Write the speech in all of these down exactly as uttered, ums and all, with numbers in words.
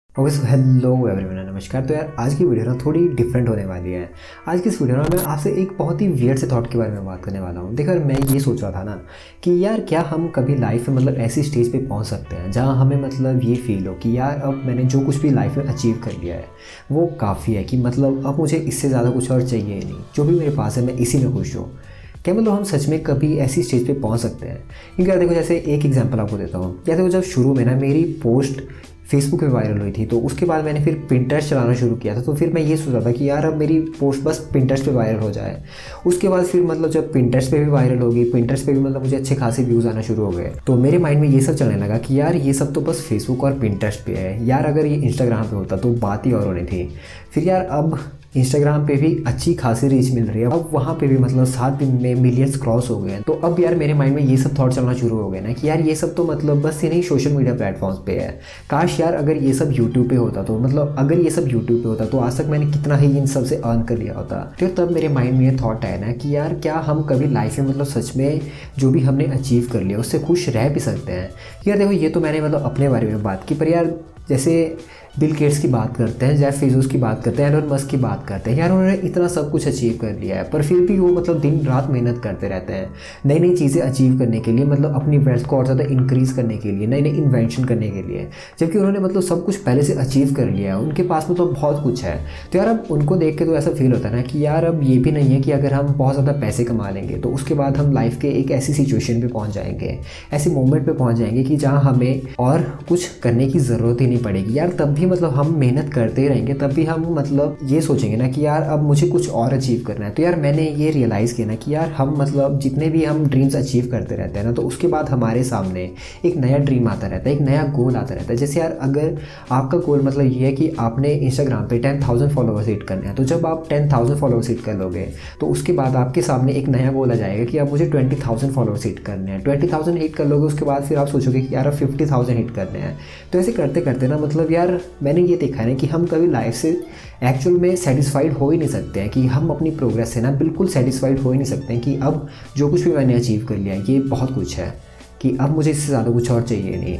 Okay so hello everyone, नमस्कार। तो यार आज की वीडियो ना थोड़ी डिफरेंट होने वाली है। आज की इस वीडियो में मैं आपसे एक बहुत ही वियर्ड से थॉट के बारे में बात करने वाला हूँ। देखो यार, मैं ये सोच रहा था ना कि यार क्या हम कभी लाइफ में मतलब ऐसी स्टेज पे पहुँच सकते हैं जहाँ हमें मतलब ये फील हो कि यार अब मैंने जो कुछ भी लाइफ में अचीव कर लिया है वो काफ़ी है, कि मतलब अब मुझे इससे ज़्यादा कुछ और चाहिए ही नहीं। जो भी मेरे पास है मैं इसी में खुश हूँ। क्या मतलब हम सच में कभी ऐसी स्टेज पे पहुंच सकते हैं? क्योंकि यार देखो, जैसे एक एग्जांपल आपको देता हूँ। या देखो, जब शुरू में ना मेरी पोस्ट फेसबुक पे वायरल हुई थी, तो उसके बाद मैंने फिर पिंटरेस्ट चलाना शुरू किया था। तो फिर मैं ये सोचा था कि यार अब मेरी पोस्ट बस पिंटरेस्ट पे वायरल हो जाए। उसके बाद फिर मतलब जब पिंटरेस्ट पे भी वायरल होगी, पिंटरेस्ट पे भी मतलब मुझे अच्छे खासे व्यूज़ आना शुरू हो गए, तो मेरे माइंड में ये सब चलने लगा कि यार ये सब तो बस फेसबुक और पिंटरेस्ट पे है। यार अगर ये इंस्टाग्राम पे होता तो बात ही और होनी थी। फिर यार अब इंस्टाग्राम पे भी अच्छी खासी रीच मिल रही है। अब वहाँ पे भी मतलब सात दिन में मिलियंस क्रॉस हो गए हैं। तो अब यार मेरे माइंड में ये सब थॉट चलना शुरू हो गए ना कि यार ये सब तो मतलब बस ये नहीं सोशल मीडिया प्लेटफॉर्म्स पे है। काश यार अगर ये सब यूट्यूब पे होता, तो मतलब अगर ये सब यूट्यूब पे होता तो आज तक मैंने कितना ही इन सब से अर्न कर लिया होता। तो तब मेरे माइंड में ये थॉट आया ना कि यार क्या हम कभी लाइफ में मतलब सच में जो भी हमने अचीव कर लिया उससे खुश रह भी सकते हैं? यार देखो, ये तो मैंने मतलब अपने बारे में बात की, पर यार जैसे बिल गेट्स की बात करते हैं, जेफ बेजोस की बात करते हैं, एलोन मस्क की बात करते हैं। यार उन्होंने इतना सब कुछ अचीव कर लिया है, पर फिर भी वो मतलब दिन रात मेहनत करते रहते हैं नई नई चीज़ें अचीव करने के लिए, मतलब अपनी वेल्थ को और ज़्यादा इंक्रीज़ करने के लिए, नई नई इन्वेंशन करने के लिए। जबकि उन्होंने मतलब सब कुछ पहले से अचीव कर लिया है, उनके पास मतलब बहुत कुछ है। तो यार अब उनको देख के तो ऐसा फील होता है ना कि यार अब ये भी नहीं है कि अगर हम बहुत ज़्यादा पैसे कमा लेंगे तो उसके बाद हम लाइफ के एक ऐसी सिचुएशन पर पहुँच जाएंगे, ऐसे मोमेंट पर पहुँच जाएंगे कि जहाँ हमें और कुछ करने की ज़रूरत ही नहीं पड़ेगी। यार तब भी मतलब हम मेहनत करते रहेंगे, तब भी हम मतलब ये सोचेंगे ना कि यार अब मुझे कुछ और अचीव करना है। तो यार मैंने ये रियलाइज़ किया ना कि यार हम मतलब जितने भी हम ड्रीम्स अचीव करते रहते हैं ना, तो उसके बाद हमारे सामने एक नया ड्रीम आता रहता है, एक नया गोल आता रहता है। जैसे यार अगर आपका गोल मतलब ये है कि आपने इंस्टाग्राम पे टेन थाउजेंड फॉलोअर्स हिट करने हैं, तो जब आप टेन थाउजेंड फॉलोअर्स हिट कर लोगे तो उसके बाद आपके सामने एक नया गोल आ जाएगा कि अब मुझे ट्वेंटी थाउजेंड फॉलोअर्स हिट करने हैं। ट्वेंटी थाउजेंड हिट कर लोगे, उसके बाद फिर आप सोचोगे कि यार अब फिफ्टी थाउजेंड हिट करने हैं। तो ऐसे करते करते ना मतलब यार मैंने ये देखा है कि हम कभी लाइफ से एक्चुअल में सेटिस्फाइड हो ही नहीं सकते हैं, कि हम अपनी प्रोग्रेस से ना बिल्कुल सेटिस्फाइड हो ही नहीं सकते हैं कि अब जो कुछ भी मैंने अचीव कर लिया है ये बहुत कुछ है, कि अब मुझे इससे ज़्यादा कुछ और चाहिए नहीं।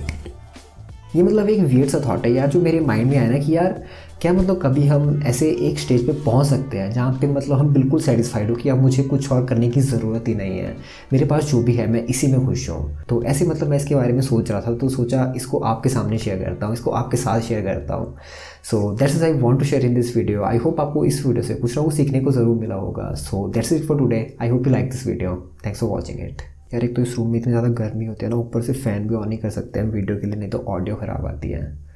ये मतलब एक वियर्ड सा थॉट है यार जो मेरे माइंड में आया ना कि यार क्या मतलब कभी हम ऐसे एक स्टेज पे पहुंच सकते हैं जहाँ पे मतलब हम बिल्कुल सेटिस्फाइड हो कि अब मुझे कुछ और करने की ज़रूरत ही नहीं है, मेरे पास जो भी है मैं इसी में खुश हूँ। तो ऐसे मतलब मैं इसके बारे में सोच रहा था, तो सोचा इसको आपके सामने शेयर करता हूँ, इसको आपके साथ शेयर करता हूँ। So that's is I want to share in this video. I hope आपको इस वीडियो से कुछ ना कुछ सीखने को ज़रूर मिला होगा। So that's it for today. I hope you like this video. Thanks for watching it. यार एक तो इस रूम में इतनी ज़्यादा गर्मी होती है ना, ऊपर से फ़ैन भी ऑन नहीं कर सकते हम वीडियो के लिए, नहीं तो ऑडियो ख़राब आती है।